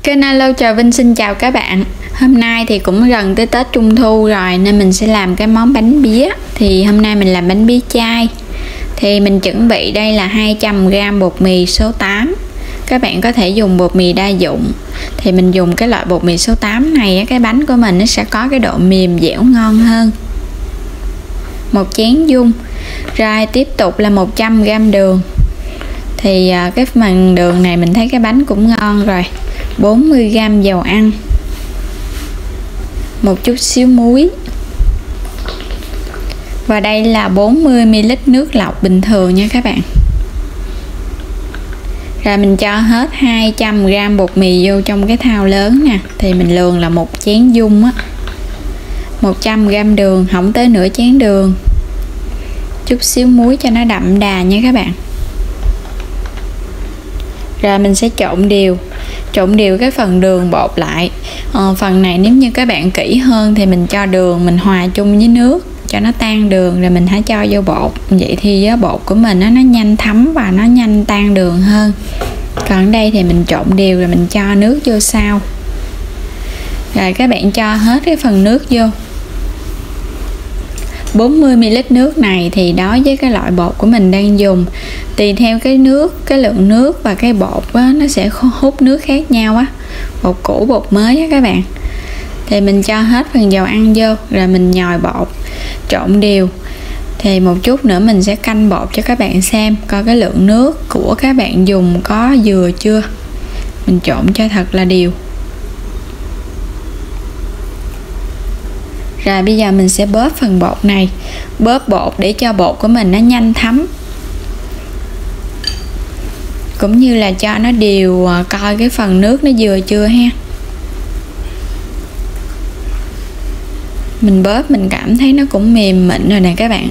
Kênh Alo Trà Vinh xin chào các bạn. Hôm nay thì cũng gần tới Tết Trung Thu rồi nên mình sẽ làm cái món bánh bía. Thì hôm nay mình làm bánh bía chay. Thì mình chuẩn bị đây là 200g bột mì số 8. Các bạn có thể dùng bột mì đa dụng. Thì mình dùng cái loại bột mì số 8 này, cái bánh của mình nó sẽ có cái độ mềm dẻo ngon hơn. Một chén dung. Rồi tiếp tục là 100g đường. Thì cái phần đường này mình thấy cái bánh cũng ngon rồi. 40g dầu ăn, một chút xíu muối, và đây là 40ml nước lọc bình thường nha các bạn. Rồi mình cho hết 200g bột mì vô trong cái thau lớn nè. Thì mình lường là một chén dung á, 100g đường, không tới nửa chén đường, chút xíu muối cho nó đậm đà nha các bạn. Rồi mình sẽ trộn đều cái phần đường bột lại. Phần này nếu như các bạn kỹ hơn thì mình cho đường mình hòa chung với nước cho nó tan đường, rồi mình hãy cho vô bột. Vậy thì bột của mình nó nhanh thấm và nó nhanh tan đường hơn. Còn đây thì mình trộn đều rồi mình cho nước vô sau. Rồi các bạn cho hết cái phần nước vô. 40ml nước này thì đối với cái loại bột của mình đang dùng, tùy theo cái lượng nước và cái bột á, nó sẽ hút nước khác nhau á, bột cũ bột mới á các bạn. Thì mình cho hết phần dầu ăn vô rồi mình nhồi bột, trộn đều. Thì một chút nữa mình sẽ canh bột cho các bạn xem coi cái lượng nước của các bạn dùng có vừa chưa. Mình trộn cho thật là đều. Rồi bây giờ mình sẽ bóp phần bột này, bóp bột để cho bột của mình nó nhanh thấm, cũng như là cho nó đều, coi cái phần nước nó vừa chưa ha. Mình bóp mình cảm thấy nó cũng mềm mịn rồi nè các bạn.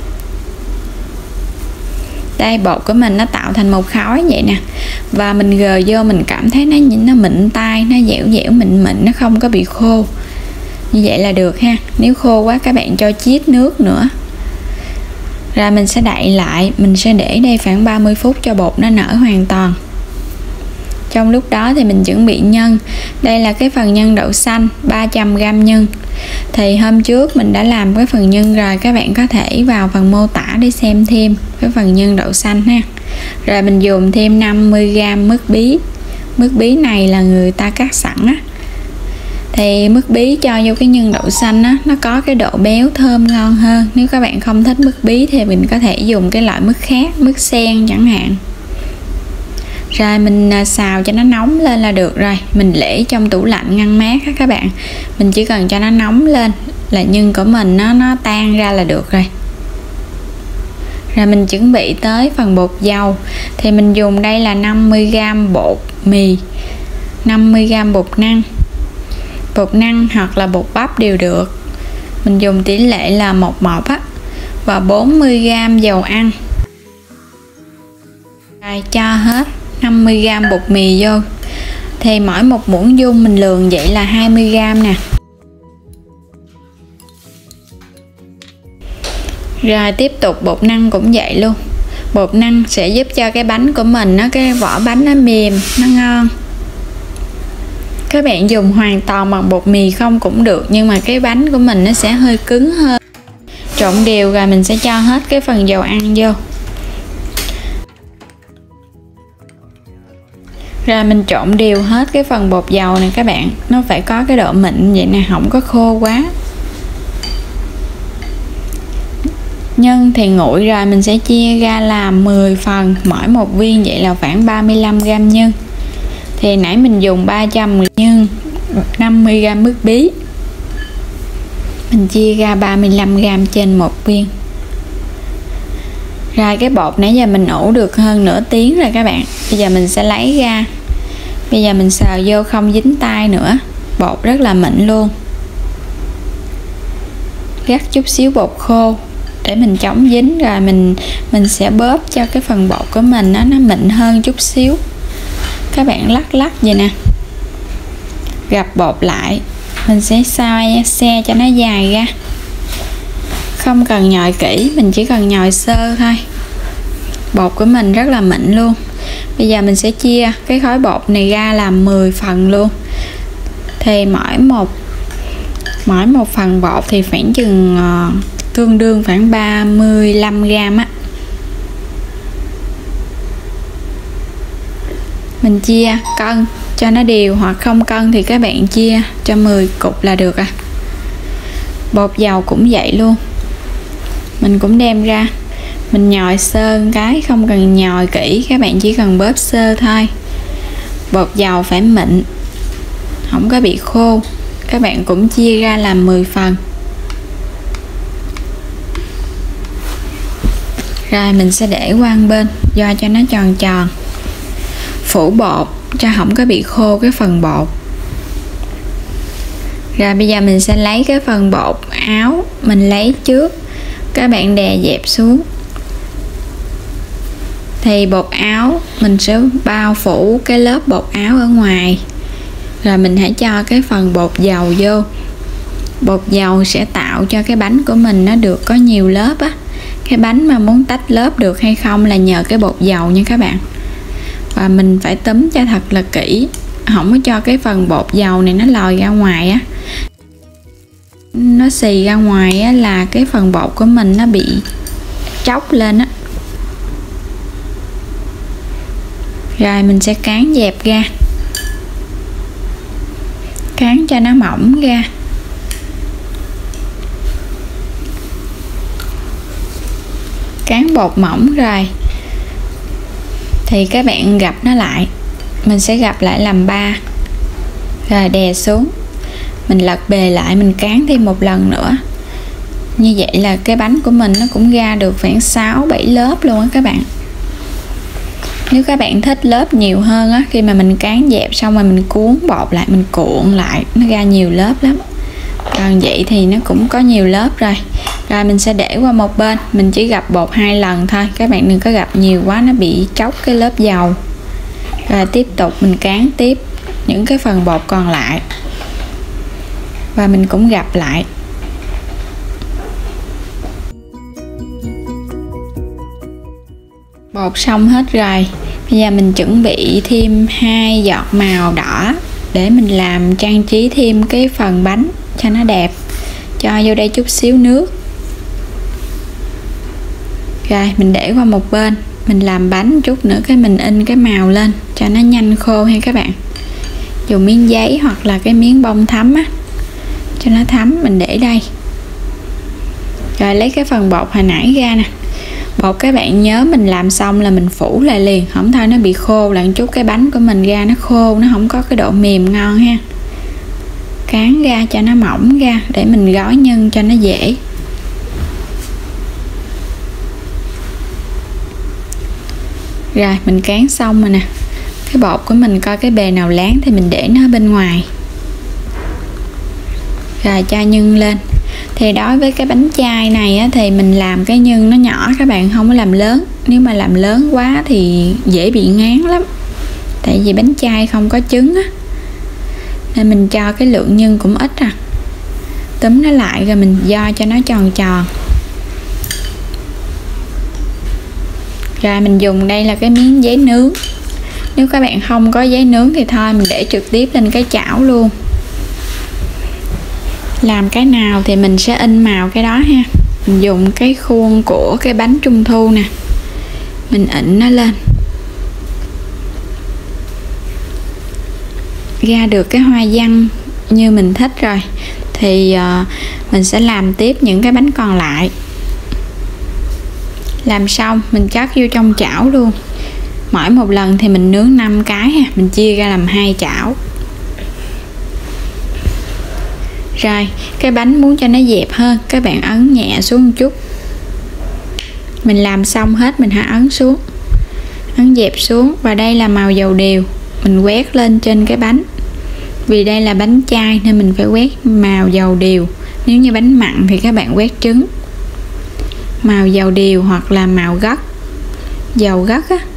Đây, bột của mình nó tạo thành một khối vậy nè, và mình gờ vô mình cảm thấy nó mịn tay, nó dẻo dẻo mịn mịn, nó không có bị khô. Như vậy là được ha. Nếu khô quá các bạn cho chiết nước nữa. Rồi mình sẽ đậy lại, mình sẽ để đây khoảng 30 phút cho bột nó nở hoàn toàn. Trong lúc đó thì mình chuẩn bị nhân. Đây là cái phần nhân đậu xanh, 300g nhân. Thì hôm trước mình đã làm cái phần nhân rồi, các bạn có thể vào phần mô tả để xem thêm cái phần nhân đậu xanh ha. Rồi mình dùng thêm 50g mứt bí. Mứt bí này là người ta cắt sẵn á. Thì mứt bí cho vô cái nhân đậu xanh á, nó có cái độ béo thơm ngon hơn. Nếu các bạn không thích mứt bí thì mình có thể dùng cái loại mứt khác, mứt sen chẳng hạn. Rồi mình xào cho nó nóng lên là được rồi. Mình để trong tủ lạnh ngăn mát á các bạn. Mình chỉ cần cho nó nóng lên là nhân của mình nó tan ra là được rồi. Rồi mình chuẩn bị tới phần bột dầu. Thì mình dùng đây là 50g bột mì, 50g bột năng. Bột năng hoặc là bột bắp đều được. Mình dùng tỷ lệ là 1:1 á. Và 40g dầu ăn. Rồi cho hết 50g bột mì vô. Thì mỗi một muỗng dung mình lường vậy là 20g nè. Rồi tiếp tục bột năng cũng vậy luôn. Bột năng sẽ giúp cho cái bánh của mình cái vỏ bánh nó mềm, nó ngon. Các bạn dùng hoàn toàn bằng bột mì không cũng được, nhưng mà cái bánh của mình nó sẽ hơi cứng hơn. Trộn đều rồi mình sẽ cho hết cái phần dầu ăn vô. Rồi mình trộn đều hết cái phần bột dầu này các bạn. Nó phải có cái độ mịn vậy nè, không có khô quá. Nhân thì nguội rồi mình sẽ chia ra làm 10 phần, mỗi một viên vậy là khoảng 35g nhân. Thì nãy mình dùng 300 nhân, 50g mứt bí. Mình chia ra 35g trên một viên. Rồi cái bột nãy giờ mình ủ được hơn nửa tiếng rồi các bạn. Bây giờ mình sẽ lấy ra. Bây giờ mình sờ vô không dính tay nữa. Bột rất là mịn luôn. Rắc chút xíu bột khô để mình chống dính, rồi mình sẽ bóp cho cái phần bột của mình nó mịn hơn chút xíu. Các bạn lắc vậy nè, gập bột lại, mình sẽ xe cho nó dài ra, không cần nhồi kỹ, mình chỉ cần nhồi sơ thôi. Bột của mình rất là mịn luôn. Bây giờ mình sẽ chia cái khối bột này ra làm 10 phần luôn. Thì mỗi một phần bột thì khoảng chừng tương đương khoảng 35g á. Mình chia cân cho nó đều, hoặc không cân thì các bạn chia cho 10 cục là được à. Bột dầu cũng vậy luôn, mình cũng đem ra mình nhồi sơ cái, không cần nhồi kỹ, các bạn chỉ cần bóp sơ thôi. Bột dầu phải mịn, không có bị khô. Các bạn cũng chia ra làm 10 phần. Rồi mình sẽ để qua một bên do cho nó tròn tròn, phủ bột cho không có bị khô cái phần bột. Rồi bây giờ mình sẽ lấy cái phần bột áo, mình lấy trước, các bạn đè dẹp xuống. Thì bột áo mình sẽ bao phủ cái lớp bột áo ở ngoài, rồi mình hãy cho cái phần bột dầu vô. Bột dầu sẽ tạo cho cái bánh của mình nó được có nhiều lớp á. Cái bánh mà muốn tách lớp được hay không là nhờ cái bột dầu nha các bạn. Và mình phải túm cho thật là kỹ, không có cho cái phần bột dầu này nó lòi ra ngoài á. Nó xì ra ngoài á là cái phần bột của mình nó bị tróc lên á. Rồi mình sẽ cán dẹp ra, cán cho nó mỏng ra. Cán bột mỏng rồi thì các bạn gập nó lại, mình sẽ gập lại làm 3, rồi đè xuống, mình lật bề lại, mình cán thêm một lần nữa. Như vậy là cái bánh của mình nó cũng ra được khoảng 6-7 lớp luôn á các bạn. Nếu các bạn thích lớp nhiều hơn á, khi mà mình cán dẹp xong rồi mình cuốn bột lại, mình cuộn lại, nó ra nhiều lớp lắm. Còn vậy thì nó cũng có nhiều lớp rồi. Rồi mình sẽ để qua một bên, mình chỉ gập bột 2 lần thôi, các bạn đừng có gập nhiều quá, nó bị tróc cái lớp dầu. Rồi tiếp tục mình cán tiếp những cái phần bột còn lại, và mình cũng gập lại. Bột xong hết rồi, bây giờ mình chuẩn bị thêm 2 giọt màu đỏ để mình làm trang trí thêm cái phần bánh cho nó đẹp. Cho vô đây chút xíu nước. Rồi mình để qua một bên, mình làm bánh chút nữa cái mình in cái màu lên cho nó nhanh khô ha các bạn. Dùng miếng giấy hoặc là cái miếng bông thấm á, cho nó thấm, mình để đây. Rồi lấy cái phần bột hồi nãy ra nè. Bột các bạn nhớ mình làm xong là mình phủ lại liền, không thôi nó bị khô lại chút, cái bánh của mình ra nó khô, nó không có cái độ mềm ngon ha. Cán ra cho nó mỏng ra để mình gói nhân cho nó dễ. Rồi mình cán xong rồi nè. Cái bột của mình coi cái bề nào láng thì mình để nó bên ngoài. Rồi cho nhân lên. Thì đối với cái bánh chai này á, thì mình làm cái nhân nó nhỏ, các bạn không có làm lớn. Nếu mà làm lớn quá thì dễ bị ngán lắm, tại vì bánh chai không có trứng á, nên mình cho cái lượng nhân cũng ít à. Túm nó lại rồi mình do cho nó tròn tròn. Rồi mình dùng đây là cái miếng giấy nướng. Nếu các bạn không có giấy nướng thì thôi mình để trực tiếp lên cái chảo luôn. Làm cái nào thì mình sẽ in màu cái đó ha. Mình dùng cái khuôn của cái bánh trung thu nè, mình in nó lên, ra được cái hoa văn như mình thích rồi thì mình sẽ làm tiếp những cái bánh còn lại. Làm xong mình cất vô trong chảo luôn. Mỗi một lần thì mình nướng 5 cái ha, mình chia ra làm 2 chảo. Rồi cái bánh muốn cho nó dẹp hơn, các bạn ấn nhẹ xuống một chút. Mình làm xong hết mình hãy ấn xuống, ấn dẹp xuống. Và đây là màu dầu điều, mình quét lên trên cái bánh. Vì đây là bánh chai nên mình phải quét màu dầu điều. Nếu như bánh mặn thì các bạn quét trứng. Màu dầu điều hoặc là màu gất, dầu gất á.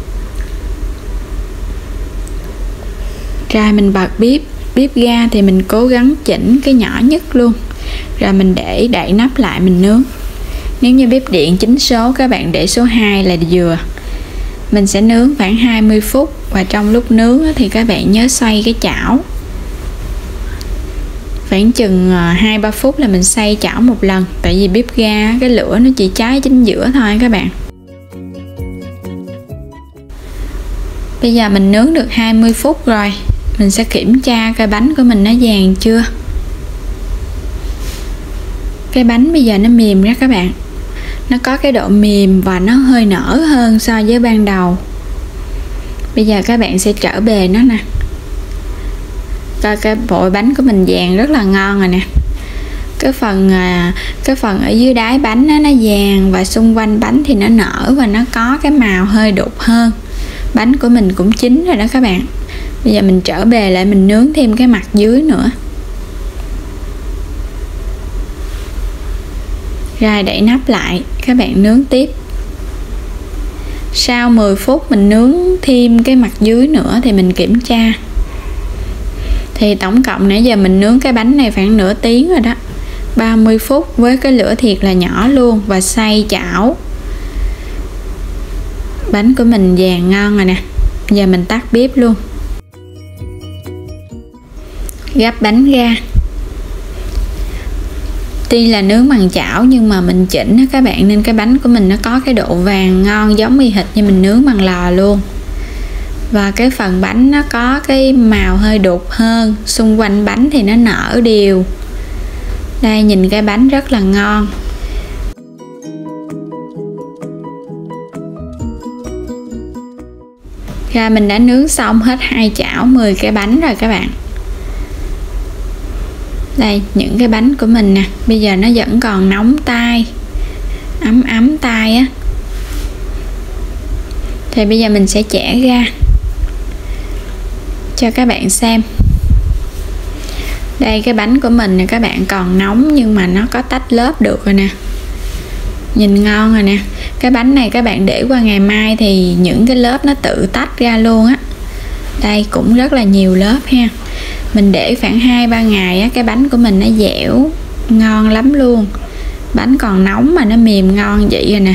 Rồi mình bật bếp. Bếp ga thì mình cố gắng chỉnh cái nhỏ nhất luôn. Rồi mình để đậy nắp lại mình nướng. Nếu như bếp điện 9 số các bạn để số 2 là vừa. Mình sẽ nướng khoảng 20 phút và trong lúc nướng thì các bạn nhớ xoay cái chảo. Khoảng chừng 2-3 phút là mình xoay chảo một lần, tại vì bếp ga cái lửa nó chỉ cháy chính giữa thôi các bạn. Bây giờ mình nướng được 20 phút rồi, mình sẽ kiểm tra coi bánh của mình nó vàng chưa. Cái bánh bây giờ nó mềm ra các bạn, nó có cái độ mềm và nó hơi nở hơn so với ban đầu. Bây giờ các bạn sẽ trở bề nó nè, coi cái bội bánh của mình vàng rất là ngon rồi nè. Cái phần ở dưới đáy bánh nó vàng và xung quanh bánh thì nó nở và nó có cái màu hơi đục hơn. Bánh của mình cũng chín rồi đó các bạn. Bây giờ mình trở bề lại, mình nướng thêm cái mặt dưới nữa. Rồi đậy nắp lại, các bạn nướng tiếp. Sau 10 phút mình nướng thêm cái mặt dưới nữa thì mình kiểm tra. Thì tổng cộng nãy giờ mình nướng cái bánh này khoảng nửa tiếng rồi đó. 30 phút với cái lửa thiệt là nhỏ luôn và xay chảo. Bánh của mình vàng ngon rồi nè. Giờ mình tắt bếp luôn. Gắp bánh ra. Tuy là nướng bằng chảo nhưng mà mình chỉnh đó các bạn, nên cái bánh của mình nó có cái độ vàng ngon giống y hệt như mình nướng bằng lò luôn. Và cái phần bánh nó có cái màu hơi đục hơn, xung quanh bánh thì nó nở đều. Đây, nhìn cái bánh rất là ngon. Rồi mình đã nướng xong hết 2 chảo 10 cái bánh rồi các bạn. Đây, những cái bánh của mình nè, bây giờ nó vẫn còn nóng tay, ấm tay á. Thì bây giờ mình sẽ chẻ ra cho các bạn xem. Đây, cái bánh của mình nè các bạn, còn nóng nhưng mà nó có tách lớp được rồi nè. Nhìn ngon rồi nè. Cái bánh này các bạn để qua ngày mai thì những cái lớp nó tự tách ra luôn á. Đây cũng rất là nhiều lớp ha. Mình để khoảng 2-3 ngày á, cái bánh của mình nó dẻo ngon lắm luôn. Bánh còn nóng mà nó mềm ngon vậy rồi nè.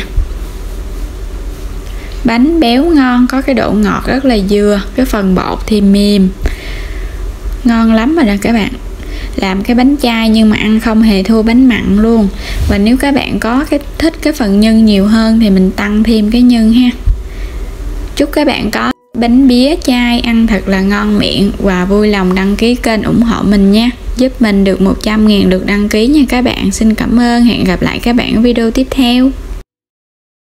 Bánh béo ngon, có cái độ ngọt rất là vừa, cái phần bột thì mềm, ngon lắm rồi nè các bạn. Làm cái bánh chay nhưng mà ăn không hề thua bánh mặn luôn. Và nếu các bạn có thích cái phần nhân nhiều hơn thì mình tăng thêm cái nhân ha. Chúc các bạn có bánh bía chay ăn thật là ngon miệng và vui lòng đăng ký kênh ủng hộ mình nha, giúp mình được 100.000 lượt đăng ký nha các bạn. Xin cảm ơn, hẹn gặp lại các bạn ở video tiếp theo.